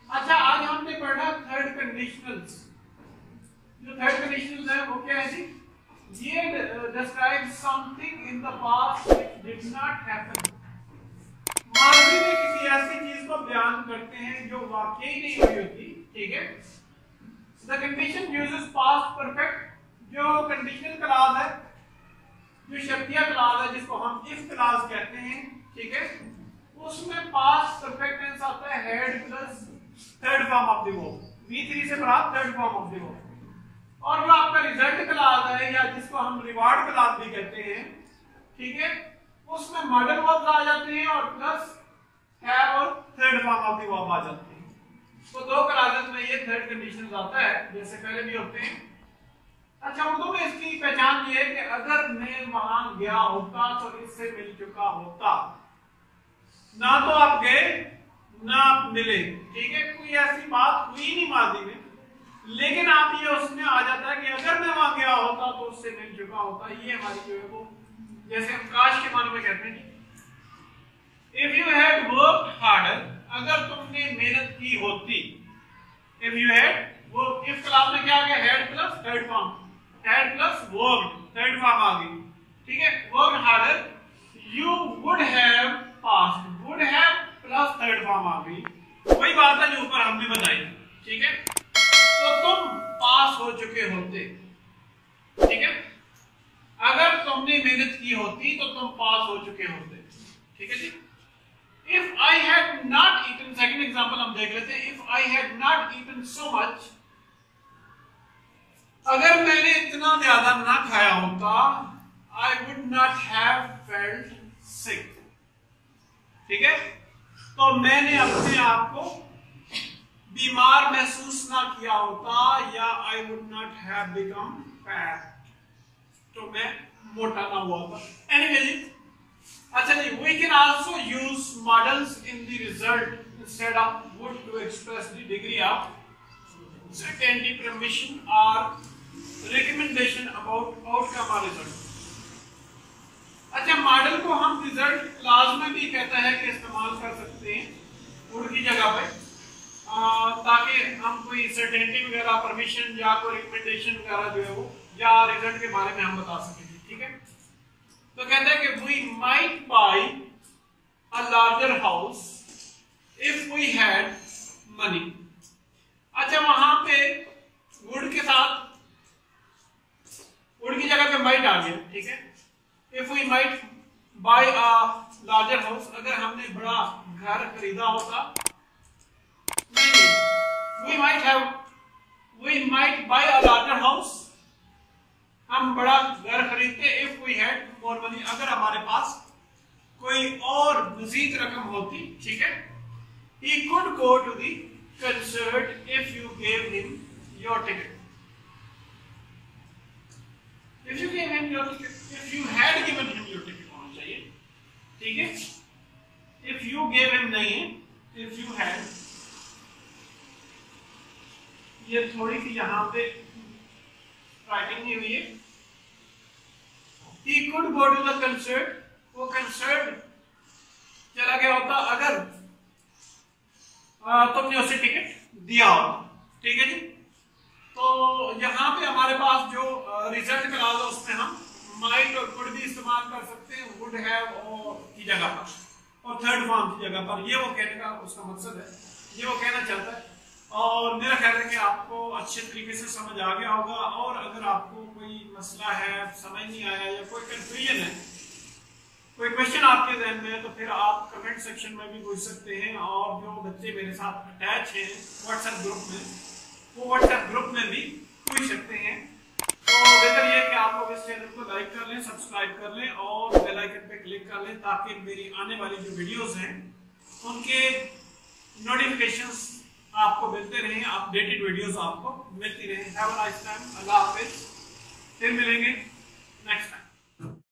अच्छा, आज हमने पढ़ा थर्ड कंडीशनल्स। जो थर्ड कंडीशनल्स है वो क्या है जी? ये describe something in the past which did not happen. माजी में किसी ऐसी चीज को बयान करते हैं जो वाकई नहीं हुई होती, ठीक है। The condition uses past perfect. जो कंडीशनल क्लॉज है, जो शर्तिया क्लॉज है, जिसको हम इफ क्लॉज कहते हैं, ठीक है, उसमें पास्ट परफेक्ट टेंस आता है had plus third form of the verb, V3 से प्राप्त third form of the verb. और जो आपका रिजल्ट क्लॉज है या जिसको हम रिवार्ड क्लॉज भी कहते हैं, ठीक है, उसमें मॉडल वर्ब्स आ जाते हैं और प्लस हैव और third form of the verb आ जाते हैं। तो दो क्लॉजेस में ये थर्ड कंडीशंस आता है, जैसे पहले भी होते हैं। अच्छा, उर्दू में इसकी पहचान ये है कि अगर मैं वहां गया होता तो इससे मिल चुका होता। ना तो आप गए ना आप मिले, ठीक है, कोई ऐसी बात हुई नहीं माजी में, लेकिन आप ये उसमें आ जाता है कि अगर मैं वहां गया होता तो उससे मिल चुका होता। ये हमारी जो है वो, जैसे हम काश के माने में कहते हैं, if you had worked harder, अगर तुमने मेहनत की होती। इफ यू हैड वो इफ क्लास में क्या आ गया? Had plus third form, had plus worked, third form आ गई, ठीक है। Worked harder, you would have passed, would have plus third form आ गई। वही बात है जो ऊपर हमने बताई, ठीक है। तो तुम पास हो चुके होते, ठीक है। अगर तुमने मेहनत की होती तो तुम पास हो चुके होते, ठीक है जी। If I had not eaten, second example हम देख लेते हैं। If I had not eaten so much, अगर मैंने इतना ज्यादा ना खाया होता, I would not have felt sick, ठीक है। तो मैंने अपने आप को बीमार महसूस ना किया होता, या I would not have become fat, तो मैं मोटा ना हुआ था। Anyway जी, अच्छा जी, we can also use models in the result instead of would to express the degree of certainty, permission or recommendation about outcome or result। अच्छा, मॉडल को हम रिजल्ट क्लास में भी कहता है कि इस्तेमाल कर सकते हैं would की जगह पे, ताकि हम कोई सर्टेनिटी वगैरह, परमिशन या कोई रिकमेंडेशन वगैरह जो है वो, या रिजल्ट के बारे में हम बता सकेंगे, ठीक है। तो कहते हैं कि we might buy a larger house if we had money। अच्छा, वहां पे would के साथ would की जगह पे might आ गया, ठीक है। If we might buy a larger house, अगर हमने बड़ा घर खरीदा होता, नहीं, we might buy a larger house, हम बड़ा घर खरीदते if we had more money, अगर हमारे पास कोई और मजीद रकम होती, ठीक है। He could go to the concert if you gave him your ticket। If you gave him your ticket, if you had given him your ticket होना चाहिए, ठीक है। If you gave him नहीं है, if you had, ये थोड़ी सी यहाँ पे राइटिंग नहीं हुई है। He could go to the concert, वो concert चला गया होता अगर तुमने उसे टिकट दिया होता, ठीक है जी। तो यहाँ पे हमारे पास जो रिजल्ट क्लॉज है उसमें हम might और could भी इस्तेमाल कर सकते हैं would have और की जगह पर, और थर्ड फॉर्म की जगह पर। ये वो कहने का उसका मकसद है, ये वो कहना चाहता है। और मेरा ख्याल है कि आपको अच्छे तरीके से समझ आ गया होगा। और अगर आपको कोई मसला है, समझ नहीं आया, या कोई कंफ्यूजन है, कोई क्वेश्चन आपके ज़हन में है, तो फिर आप कमेंट सेक्शन में भी पूछ सकते हैं। और जो बच्चे मेरे साथ अटैच हैं व्हाट्सएप ग्रुप में, वो व्हाट्सएप ग्रुप में भी पूछ सकते हैं। तो बेहतर ये कि आप लोग इस चैनल को लाइक कर लें, सब्सक्राइब कर लें और बेल आइकन पे क्लिक कर लें, ताकि मेरी आने वाली जो वीडियोस हैं उनके नोटिफिकेशंस आपको मिलते रहें, अपडेटेड वीडियोस आपको मिलती रहें। हैव अ नाइस टाइम, अल्लाह हाफिज, फिर मिलेंगे नेक्स्ट टाइम।